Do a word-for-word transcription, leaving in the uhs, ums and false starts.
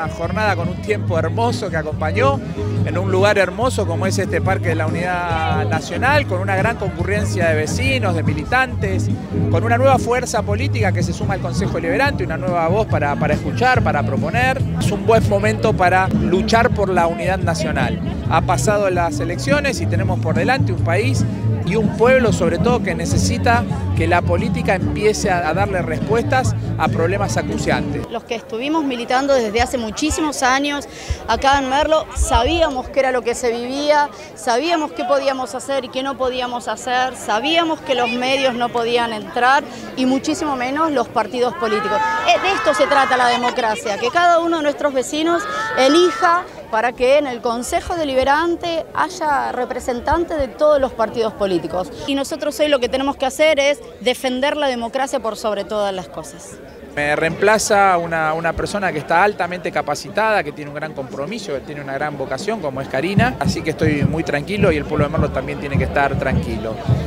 una jornada con un tiempo hermoso que acompañó, en un lugar hermoso como es este Parque de la Unidad Nacional, con una gran concurrencia de vecinos, de militantes, con una nueva fuerza política que se suma al Consejo Deliberante, una nueva voz para, para escuchar, para proponer. Es un buen momento para luchar por la unidad nacional. Ha pasado las elecciones y tenemos por delante un país y un pueblo sobre todo que necesita que la política empiece a darle respuestas a problemas acuciantes. Los que estuvimos militando desde hace muchísimos años acá en Merlo sabíamos qué era lo que se vivía, sabíamos qué podíamos hacer y qué no podíamos hacer, sabíamos que los medios no podían entrar y muchísimo menos los partidos políticos. De esto se trata la democracia, que cada uno de nuestros vecinos elija para que en el Consejo Deliberante haya representantes de todos los partidos políticos. Y nosotros hoy lo que tenemos que hacer es defender la democracia por sobre todas las cosas. Me reemplaza una, una persona que está altamente capacitada, que tiene un gran compromiso, que tiene una gran vocación, como es Karina, así que estoy muy tranquilo y el pueblo de Merlo también tiene que estar tranquilo.